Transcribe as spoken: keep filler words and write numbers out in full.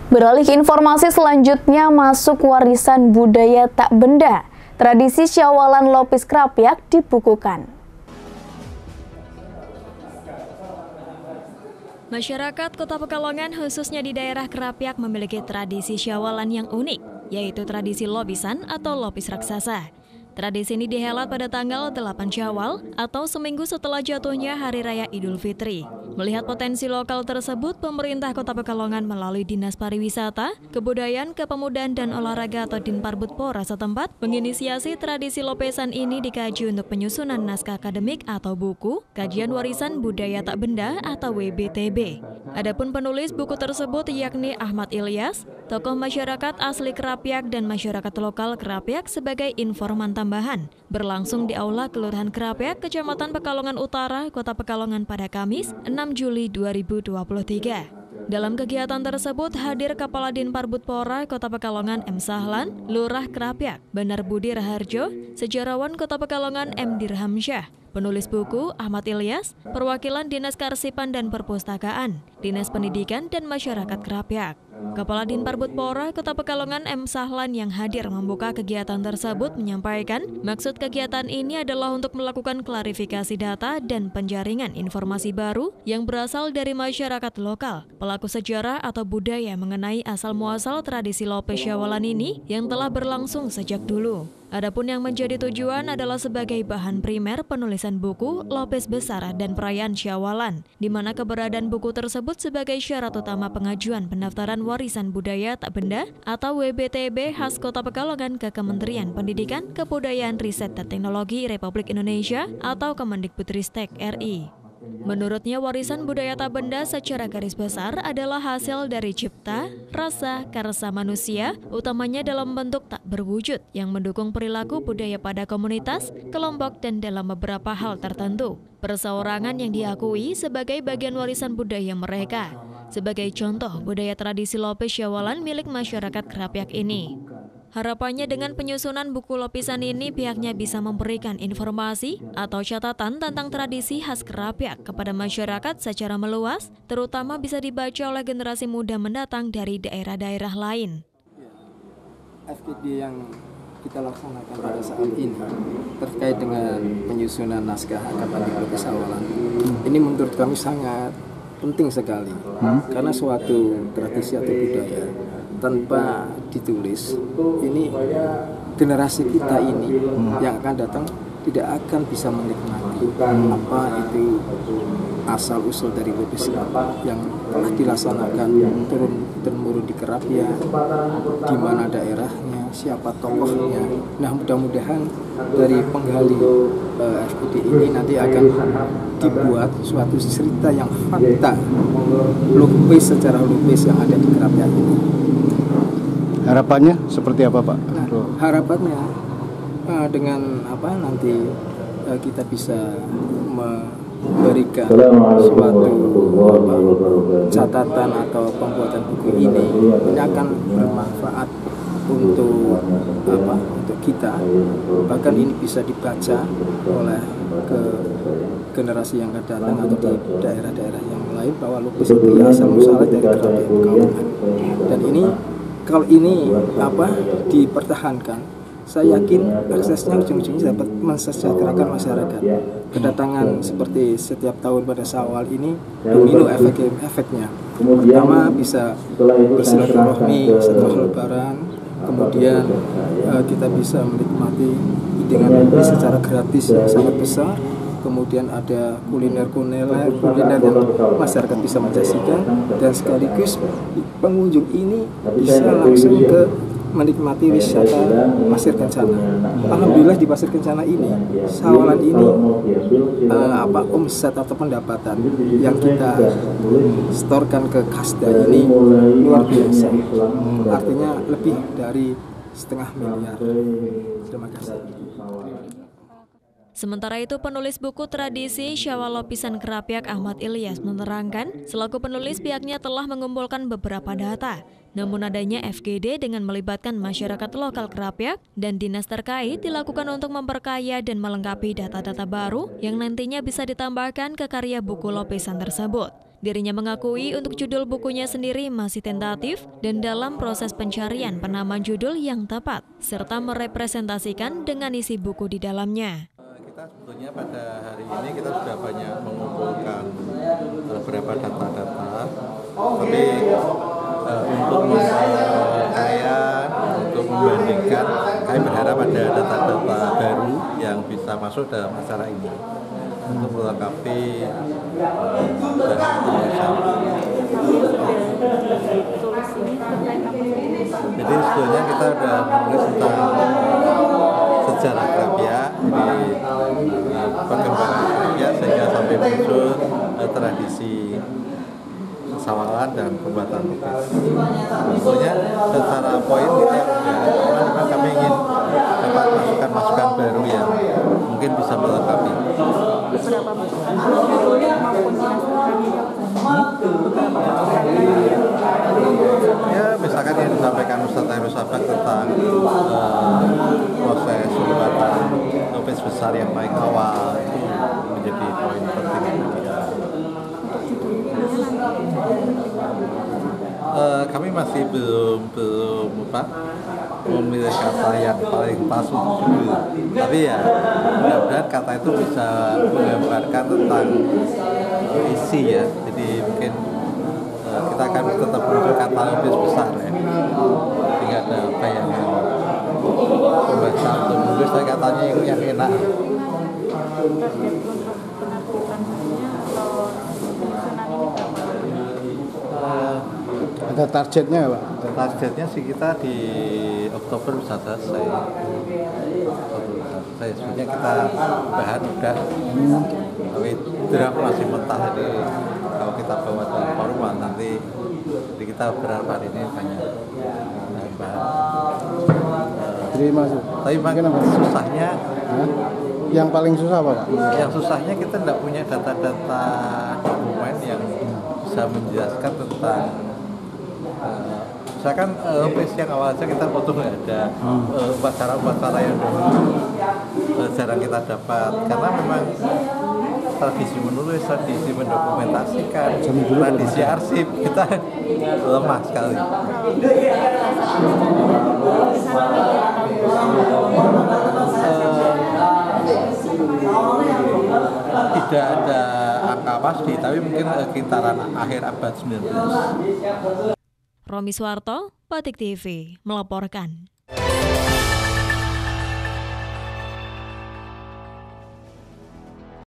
Beralih ke informasi selanjutnya, masuk warisan budaya tak benda. Tradisi Syawalan Lopis Krapyak dibukukan. Masyarakat Kota Pekalongan khususnya di daerah Krapyak memiliki tradisi Syawalan yang unik, yaitu tradisi lopisan atau lopis raksasa. Tradisi ini dihelat pada tanggal delapan Syawal atau seminggu setelah jatuhnya Hari Raya Idul Fitri. Melihat potensi lokal tersebut, pemerintah Kota Pekalongan melalui Dinas Pariwisata, Kebudayaan, Kepemudaan, dan Olahraga atau Dinparbudpora setempat menginisiasi tradisi lopesan ini dikaji untuk penyusunan naskah akademik atau buku Kajian Warisan Budaya Tak Benda atau W B T B. Adapun penulis buku tersebut yakni Ahmad Ilyas, tokoh masyarakat asli Krapyak dan masyarakat lokal Krapyak sebagai informan tambahan, berlangsung di Aula Kelurahan Krapyak, Kecamatan Pekalongan Utara, Kota Pekalongan pada Kamis enam Juli dua ribu dua puluh tiga. Dalam kegiatan tersebut hadir Kepala Dinparbudpora Kota Pekalongan M. Sahlan, Lurah Krapyak, Benar Budi Raharjo, Sejarawan Kota Pekalongan M. Dirhamsyah, penulis buku Ahmad Ilyas, perwakilan Dinas Kearsipan dan Perpustakaan, Dinas Pendidikan dan Masyarakat Krapyak. Kepala Dinparbudpora Kota Pekalongan M. Sahlan yang hadir membuka kegiatan tersebut menyampaikan maksud kegiatan ini adalah untuk melakukan klarifikasi data dan penjaringan informasi baru yang berasal dari masyarakat lokal, pelaku sejarah atau budaya mengenai asal-muasal tradisi lopis Syawalan ini yang telah berlangsung sejak dulu. Adapun yang menjadi tujuan adalah sebagai bahan primer penulisan buku Lopis Besar dan Perayaan Syawalan, di mana keberadaan buku tersebut sebagai syarat utama pengajuan pendaftaran warisan budaya tak benda atau W B T B khas Kota Pekalongan ke Kementerian Pendidikan, Kebudayaan, Riset dan Teknologi Republik Indonesia atau Kemendikbudristek R I. Menurutnya, warisan budaya tak benda secara garis besar adalah hasil dari cipta, rasa, karsa manusia, utamanya dalam bentuk tak berwujud, yang mendukung perilaku budaya pada komunitas, kelompok, dan dalam beberapa hal tertentu. Perseorangan yang diakui sebagai bagian warisan budaya mereka. Sebagai contoh, budaya tradisi lopis Syawalan milik masyarakat Krapyak ini. Harapannya dengan penyusunan buku lopisan ini pihaknya bisa memberikan informasi atau catatan tentang tradisi khas Krapyak kepada masyarakat secara meluas, terutama bisa dibaca oleh generasi muda mendatang dari daerah-daerah lain. F G D yang kita laksanakan pada saat ini terkait dengan penyusunan naskah akademik lopis Syawalan ini menurut kami sangat penting sekali, hmm? karena suatu tradisi atau budaya tanpa ditulis, ini generasi kita ini hmm. yang akan datang tidak akan bisa menikmati hmm. apa itu asal usul dari lopis yang telah dilaksanakan turun temurun di Krapyak, di mana daerahnya, siapa tokohnya. Nah, mudah-mudahan dari penggali uh, F G D ini nanti akan dibuat suatu cerita yang fakta lopis secara lopis yang ada di Krapyak ini. Harapannya seperti apa, Pak? Nah, harapannya uh, dengan apa nanti uh, kita bisa memberikan suatu apa, catatan atau pembuatan buku ini ini akan bermanfaat untuk apa untuk kita, bahkan ini bisa dibaca oleh ke generasi yang akan datang atau di daerah-daerah yang lain bahwa lupus itu asal muasal dari Krapyak Pekalongan. Dan ini kalau ini apa dipertahankan, saya yakin aksesnya ujung-ujungnya dapat mensejahterakan masyarakat. Kedatangan seperti setiap tahun pada Syawal ini domino efek efeknya. Pertama bisa bersilaturahmi setelah Lebaran, kemudian uh, kita bisa menikmati dengan secara gratis yang sangat besar. Kemudian ada kuliner-kuliner kuliner yang masyarakat bisa menyaksikan, dan sekaligus pengunjung ini bisa langsung ke menikmati wisata Pasir Kencana. Alhamdulillah di Pasir Kencana ini, Syawalan ini uh, apa omset atau pendapatan yang kita setorkan ke Kasda ini luar biasa. Artinya lebih dari setengah miliar. Terima kasih. Sementara itu, penulis buku tradisi Syawal Lopisan Krapyak Ahmad Ilyas menerangkan, selaku penulis pihaknya telah mengumpulkan beberapa data. Namun adanya F G D dengan melibatkan masyarakat lokal Krapyak dan dinas terkait dilakukan untuk memperkaya dan melengkapi data-data baru yang nantinya bisa ditambahkan ke karya buku lopisan tersebut. Dirinya mengakui untuk judul bukunya sendiri masih tentatif dan dalam proses pencarian penamaan judul yang tepat, serta merepresentasikan dengan isi buku di dalamnya. Kita sebetulnya pada hari ini kita sudah banyak mengumpulkan beberapa data-data, tapi uh, untuk saya untuk membandingkan, kami berharap ada data-data baru yang bisa masuk dalam acara ini untuk melengkapi uh, bahan tulisan. Jadi sebetulnya kita sudah menulis tentang sejarah Krapyak, jadi uh, perkembangan Krapyak sehingga sampai muncul uh, tradisi sawalan dan pembuatan lukis. Sebetulnya secara poin kita sudah, cuma kami ingin dapat masukan-masukan baru yang mungkin bisa melengkapi. Beberapa buku maupun ya, misalkan yang disampaikan Ustadz Hairul Sabak tentang uh, proses pembuatan lupis besar yang paling awal itu menjadi poin penting bagi kita. Uh, kami masih belum belum apa memilih kata yang paling pas untuk judul, tapi ya mudah-mudahan kata itu bisa menggambarkan tentang uh, isi ya. Jadi mungkin uh, kita akan tetap menuju kata lebih besar ya, sehingga ada bayangan pembaca untuk menulis katanya yang, yang enak. Ada targetnya Pak? Targetnya sih kita di Oktober bisa selesai. Saya sebenarnya kita bahan udah, hmm. tapi draft masih mentah. Jadi kalau kita bawa ke forum nanti, jadi kita berharap hari ini banyak bahan. Terima kasih. Tapi makin susahnya, Hah? Yang paling susah apa Pak? Yang susahnya kita tidak punya data-data dokumen yang bisa menjelaskan tentang uh, misalkan uh, lupis yang awal saja kita foto nggak ada uh, upacara-upacara yang dulu uh, jarang kita dapat, karena memang tradisi menulis, tradisi mendokumentasikan, tradisi arsip kita lemah sekali. Tidak ada angka pasti, tapi mungkin kintaran akhir abad sembilan belas. Romi Suwarto, Batik T V, melaporkan.